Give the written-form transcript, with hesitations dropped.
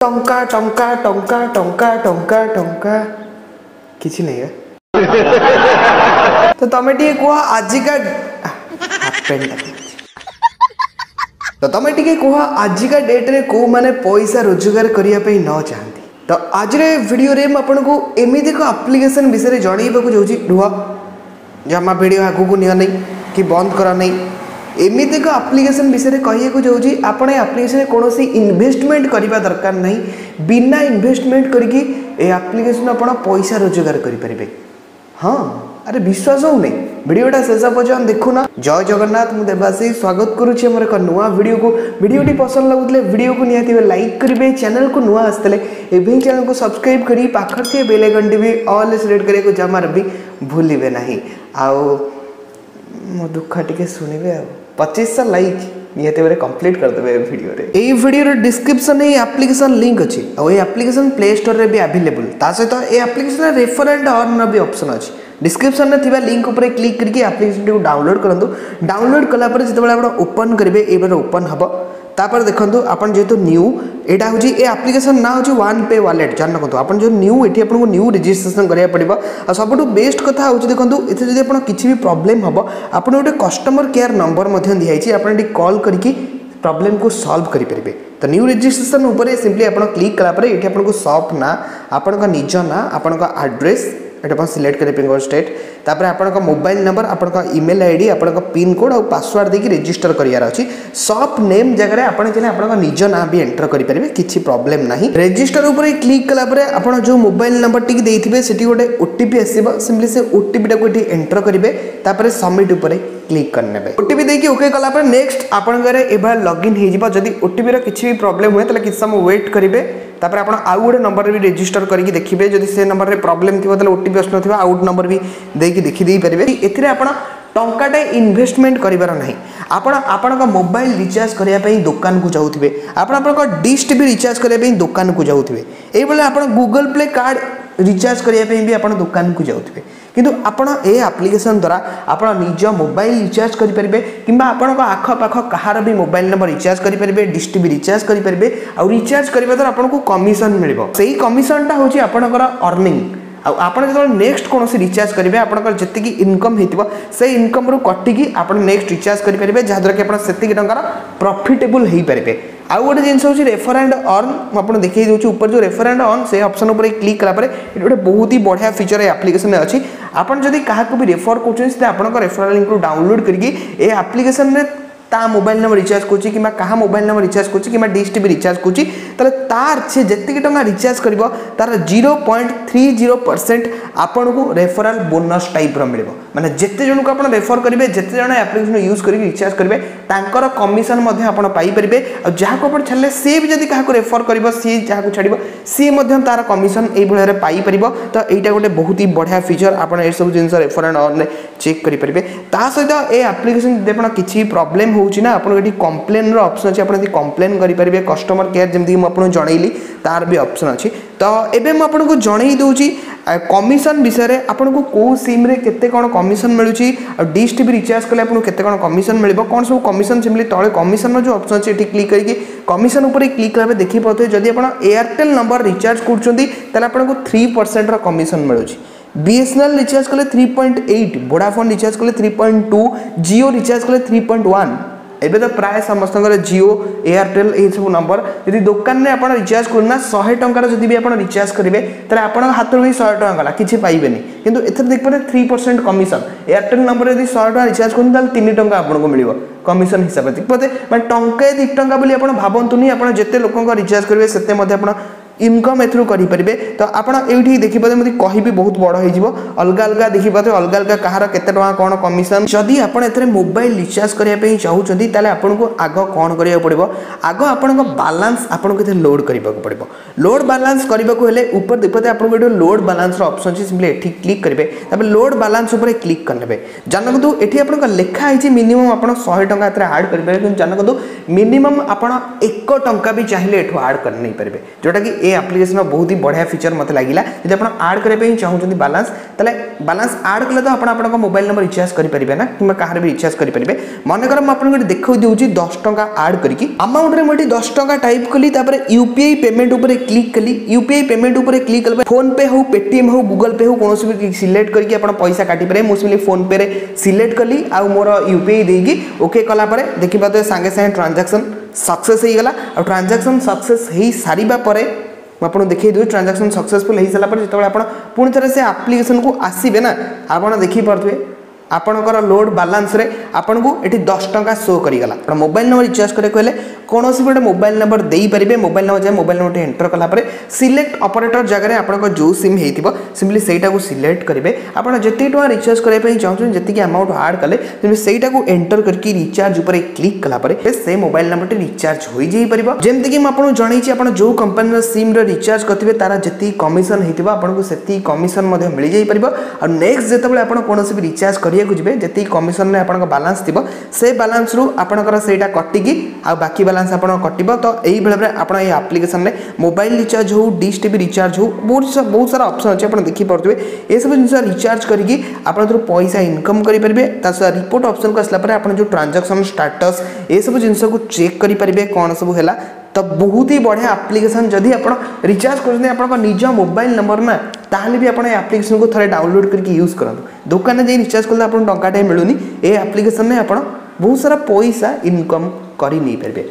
टंका टंका टंका टंका टंका टंका किसी नहीं है तो तुम टे कह आजिका तो तुम टे कह आजिका डेट रे को माने पैसा रोजगार करने न चाहती तो आज वीडियो रे आपको एमती एक एप्लिकेशन विषय जनइबा जाऊँगी रुह जमा वीडियो आगू नि नहीं कि बंद कर नहीं एमती एक एप्लिकेशन विषय कहूँ जाऊँगी आपण एप्लिकेशन कौन इन्वेस्टमेंट करने दरकार नहीं बिना इन्वेस्टमेंट करके एप्लिकेशन आप पैसा रोजगार करेंगे। हाँ अरे विश्वास हो नहीं वीडियोटा शेष पर्यटन देखुना। जय जगन्नाथ मुझे देवाशीष स्वागत करुच्ची आम एक नुआ वीडियो को वीडियोटी पसंद लगुले वीडियो को निहाती लाइक करेंगे चैनल को नुआ आसते एवं चैनल को सब्सक्राइब करी पाखर थे बेल आइकन टी भी ऑल सिलेक्ट करने को जमार भी भूलिए नहीं आओ मो दुख टे शुणे आ 2500 लाइक निहती भाव कंप्लीट करदे वीडियो रे एई वीडियो रे डिस्क्रिप्शन में एप्लिकेशन लिंक अच्छी और ये एप्लिकेशन प्ले स्टोर रे भी अवेलेबल ता सहित ये एप्लिकेशन रेफर एंड अर्न भी ऑप्शन अच्छी डिस्क्रिप्शन में थिबा लिंक ऊपर क्लिक करके एप्लिकेशन को डाउनलोड करंतु डाउनलोड कला पर जिते आप ओपन करेंगे ये ओपन हम तापर देखो आपन जेहेतु न्यू एटा हूँ ये एप्लिकेशन ना हूँ वन पे वॉलेट जान रखो आपन जो न्यू ये आपको न्यू रजिस्ट्रेशन करा पड़ो आ सब बेस्ट कथा हूँ देखो ये जब आप किसी भी प्रॉब्लम हम आप गोटे कस्टमर केयर नंबर दिखाई आपड़ कॉल करके प्रॉब्लम को सॉल्व करेंगे। तो न्यू रजिस्ट्रेशन उपर सिंपली आप क्लिक कलापर ये आपको शॉप ना आपण निज ना आपण एड्रेस ये सिलेक्ट करेंगे स्टेट तापर आपन मोबाइल नंबर आपन ईमेल आईडी आपन पिन कोड और पासवर्ड देकी रजिस्टर करियार अछि शॉप नेम जगह आपन चले आपन निज ना भी एंटर करि परिबे किछि प्रॉब्लम नाही। रजिस्टर ऊपर क्लिक कला परे आपन जो मोबाइल नंबर टिक देथिबे सेठी गोटे ओटीपी आसीबो सिंपली से ओटीपी टा को एंटर करिवे तापर सबमिट ऊपर क्लिक करनेबे ओटीपी देकी ओके कला पर नेक्स्ट आपन घरे एबा लॉगिन हे जिबा जदी ओटीपी रा किछि भी प्रॉब्लम हुए तले किछ समय वेट करिवे तापर आपन आउ गोटे नंबर भी रजिस्टर करके देखिबे जदी से नंबर रे प्रॉब्लम थिबो तले ओटीपी आसनो थिबा आउट नंबर भी देकी देखि देई परिबे एथिरे आपन टंकाटे इन्वेस्टमेंट करिबार नाही आपण मोबाइल रिचार्ज करिया पई दुकान को जाउथिबे आपण डिश टीवी रिचार्ज करिया पई दुकान को जाउथिबे एई बेले आपण गूगल प्ले कार्ड रिचार्ज करिया पई भी आपण दुकान को जाउथिबे किंतु आपण ए एप्लिकेशन द्वारा आपण निज मोबाइल रिचार्ज करि परिबे किंबा आपण आख पाख कहार भी मोबाइल नंबर रिचार्ज करि परिबे डिश टीवी रिचार्ज करि परिबे और रिचार्ज करिबा द्वारा आपण को कमिशन मिलिबो सेही कमिशनटा होची आपणकर अर्निंग आपन जो नेक्स्ट कौन रिचार्ज करेंगे आपंकर जी इनकम होती से इनकम रू कटिकी आप नेक्स्ट रिचार्ज करेंगे जहाँद्वारा कि आप से टकर प्रॉफिटेबल हो पारे। आउ गोटे जिनस हूँ रेफर एंड अर्न मुझे देखिए दूसरी ऊपर जो रेफर एंड अर्न से ऑप्शन ऊपर क्लिक कलापर ये गोटे बहुत ही बढ़िया फीचर एप्लिकेशन अच्छी आपन जदि क्या भी रेफर कर रेफर लिंक डाउनलोड करके एप्लिकेशन में ता मोबाइल नंबर रिचार्ज करुच्ची कि क्या मोबाइल नंबर रिचार्ज करुच्ची कि डिश टीवी रिचार्ज करुच्ची तार से जी टंका रिचार्ज कर तार 0.30% आपन को रेफरल बोनस टाइप मिले माने जिते जन को आप रेफर करेंगे जिते जन एप्लिकेशन यूज कर रिचार्ज करेंगे तांकर कमिशन आप पाइपर और जहाँ को आप छाड़े सी भी जब क्या रेफर कर सी जहाँ छाड़ सी तार कमिशन ये पाइपर तो यहाँ गोटे बहुत ही बढ़िया फीचर आप सब जिन रेफर एंड अर्न चेक करेंगे। ता सहित ये एप्लिकेशन जब आप किसी प्रॉब्लम होची ना आपन एटी कंप्लेन रो ऑप्शन अछि आपन कंप्लेन करि परिबे कस्टमर केयर जेमति हम आपन जणैली तार भी ऑप्शन अछि। तो एबे हम आपन को जणै दोची कमिशन विषय रे आपन को को सिम रे केते कोन कमिशन मिलुची और डिश टीवी रिचार्ज कले आपन केते कोन कमिशन मिलबो कोन सब कमिशन सिंपली तळे कमिशन रो जो ऑप्शन अछि एटी क्लिक करके कमिशन ऊपर क्लिक करबे देखि पते जदि आपन एयरटेल नंबर रिचार्ज करछंती तले आपन को 3% रो कमिशन मिलुची बीएसएनएल रिचार्ज कले 3.8 वोडाफोन रिचार्ज कले 3.2 जियो रिचार्ज कले 3.1 एबे तो प्राय समस्त जियो एयरटेल ये सब नंबर यदि दुकान में आप रिचार्ज करना 100 टंकार जब भी आप रिचार्ज करेंगे तेल आप हाथ भी 100 टका गला किसी पाइबेनी किंतु एथर देखिए 3% कमिशन एयरटेल नंबर यदि 100 टका रिचार्ज करना 3 टका आपको मिल कमिशन हिसाब से देखते मैं टंका 2 टका बोली आप भावतुनि आप जिते लोक रिचार्ज करेंगे से इनकम एथरू करि परिबे। तो आपण एठी देखि पाते मते कहि भी बहुत बड़ होई जिवो अलग अलग देखि पाते अलग अलग कहार केते टका कोन कमिशन जदि आपण एथरे मोबाइल रिचार्ज करिया पे चाहउछंती ताले आपण को आग कोन करिया पड़िबो आग आपण को बैलेंस आपण को लोड करिबा को पड़िबो लोड बैलेंस करिबा को हेले ऊपर देखते आपण को लोड बैलेंस रो ऑप्शन अछि सिंपली एठी क्लिक करिवे तबे लोड बैलेंस ऊपर क्लिक करनेबे जानकदु एठी आपण को लेखा आइछि मिनिमम आपण 100 टका एथरे ऐड करिबे किंतु जानकदु मिनिमम आपण 1 टंका भी चाहिए एठो ऐड कर नै परिबे जोटा कि ए एप्लिकेशन बहुत ही बढ़िया फीचर मत लगिला जब आप आड करने चाहते बालांस ताले बालांस आड कले तो आप मोबाइल नंबर रिचार्ज करेंगे ना कि कहार भी रिचार्ज करेंगे मनकर मुझे देखा दूसरी 10 टंका आड करके अमाउंट में मुझे 10 टंका टाइप कली यूपीआई पेमेंट उपर क्लिक कली यूपीआई पेमेंट उपर क्लिक कले फोन पे हो पेटीएम हो गूगल पे हो कौन भी सिलेक्ट करके आप पैसा काटी पारे मुझे फोन पे सिलेक्ट कली आ मोर यूपीआई देगी ओके कलापर देखिए सांगे सांगे ट्रांजैक्शन सक्सेस हो गला और ट्रांजैक्शन सक्सेस हो सारिबा परे आपको देखिए दूँ ट्रांजैक्शन सक्सेसफुल हो सारापर जो आप पुणी थे से एप्लिकेशन को आसबे ना आप देखिए आपणकर लोड बालांस रे आपन को एटी 10 टंका शो करीगला मोबाइल नंबर रिचार्ज करे कहले कौन सी गोटे मोबाइल नंबर दे पारे मोबाइल नंबर जाए मोबाइल नंबर एंटर कलापर सिलेक्ट ऑपरेटर जगह आपन जो सिम हो सिंपली सहीटा को सिलेक्ट करेंगे आप जिते टका रिचार्ज करने चाहते जी अमाउंट आड कले सहीटा को एंटर करके रिचार्ज उपर क्लिक कलापर से मोबाइल नंबर रिचार्ज हो जापर जमती कि मुझे जनईची आप जो कंपनी सिम रिचार्ज करेंगे तार जी कमिशन होती आपको से कमिशन मिल जापर और नेक्स्ट जिते आप कौन भी रिचार्ज करिया जी कमिशन में आप बालांस थी से बालांस रु आपणकर सेटा कटिकी आ बाकी बालांस आप कटो तो यही भाव आप एप्लिकेशन में मोबाइल रिचार्ज हो डिश टीवी रिचार्ज हो बहुत सारा ऑप्शन अच्छे आप देखिपे ये सब जिन रिचार्ज करके आप पैसा इनकम करेंगे रिपोर्ट ऑप्शन को आसला आप जो ट्रांजैक्शन स्टेटस ये सब जिन को चेक करेंगे कौन सब है तो बहुत ही बढ़िया एप्लिकेशन जदि आप रिचार्ज कर निज मोबाइल नंबर ना ताहले भी आप एप्लिकेशन को थोड़े डाउनलोड करके यूज करूँ दुकान में रिचार्ज कले आप टंकाटे मिलूनी ये एप्लिकेशन में आप बहुत सारा पैसा इनकम कर नहीं पारे।